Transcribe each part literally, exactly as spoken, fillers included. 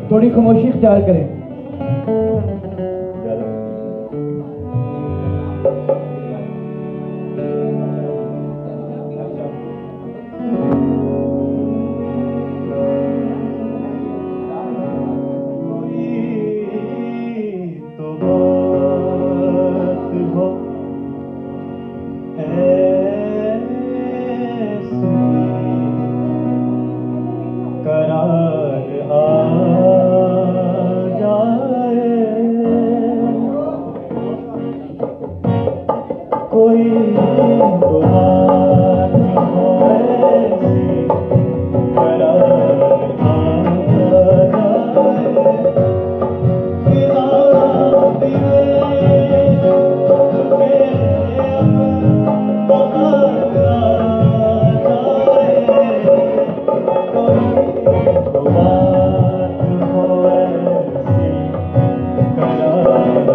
थोड़ी खामोशी इख्तियार करें। कोई तो बात हो ऐसी करार आ जाए, फिजा दिले चुके अब बाहर आ जाए। कोई तो बात हो ऐसी करार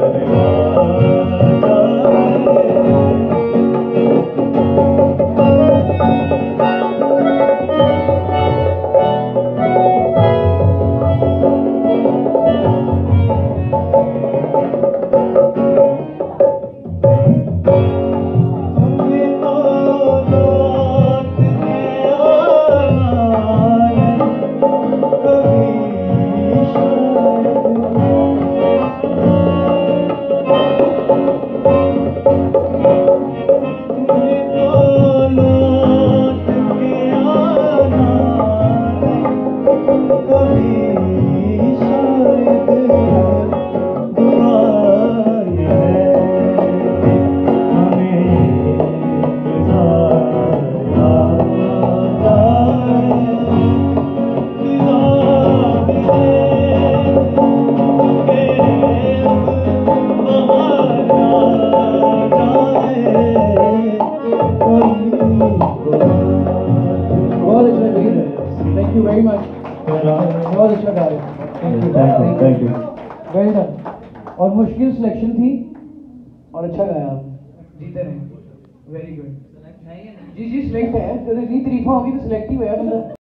Thank you very much. बहुत अच्छा गा रहे हैं। Thank you. Very done. और मुश्किल सिलेक्शन थी और अच्छा गाया आपने, जीते रहे। Very good. जी जी सिलेक्ट है, जी तारीफा होगी तो सिलेक्ट ही हुआ बंदा।